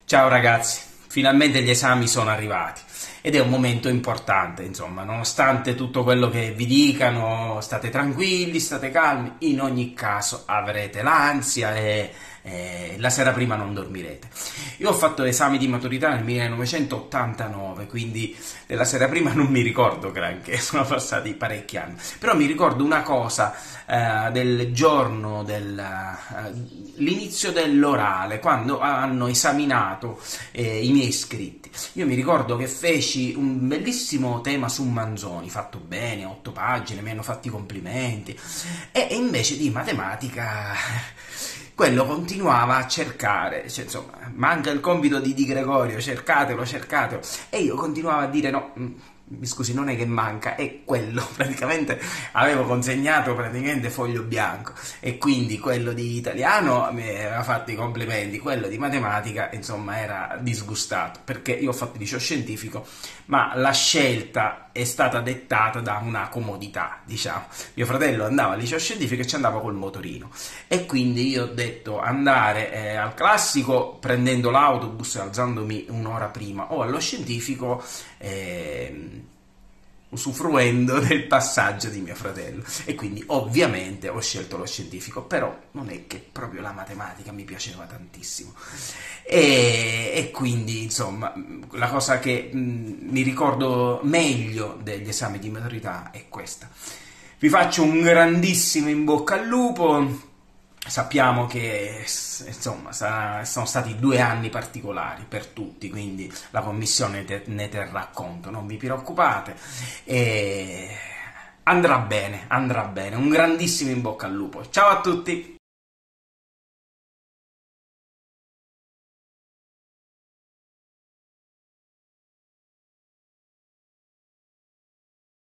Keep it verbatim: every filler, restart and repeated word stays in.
Ciao ragazzi, finalmente gli esami sono arrivati ed è un momento importante, insomma, nonostante tutto quello che vi dicano, state tranquilli, state calmi, in ogni caso avrete l'ansia e, e la sera prima non dormirete. Io ho fatto esami di maturità nel millenovecentottantanove, quindi della sera prima non mi ricordo granché, sono passati parecchi anni, però mi ricordo una cosa eh, del giorno dell'inizio dell'orale, quando hanno esaminato eh, i miei iscritti. Io mi ricordo che feci un bellissimo tema su Manzoni, fatto bene, otto pagine, mi hanno fatto i complimenti, e invece di matematica quello continuava a cercare, cioè, insomma, manca il compito di Di Gregorio, cercatelo, cercatelo, e io continuavo a dire no. Mi scusi, non è che manca, è quello, praticamente avevo consegnato praticamente foglio bianco e quindi quello di italiano mi aveva fatto i complimenti, quello di matematica insomma era disgustato, perché io ho fatto il liceo scientifico, ma la scelta è stata dettata da una comodità, diciamo. Mio fratello andava al liceo scientifico e ci andava col motorino e quindi io ho detto andare eh, al classico prendendo l'autobus e alzandomi un'ora prima, o allo scientifico eh, usufruendo del passaggio di mio fratello, e quindi ovviamente ho scelto lo scientifico, però non è che proprio la matematica mi piaceva tantissimo e, e quindi insomma la cosa che mh, mi ricordo meglio degli esami di maturità è questa. Vi faccio un grandissimo in bocca al lupo. Sappiamo che insomma sarà, sono stati due anni particolari per tutti, quindi la commissione te, ne terrà conto, non vi preoccupate, e andrà bene, andrà bene. Un grandissimo in bocca al lupo. Ciao a tutti!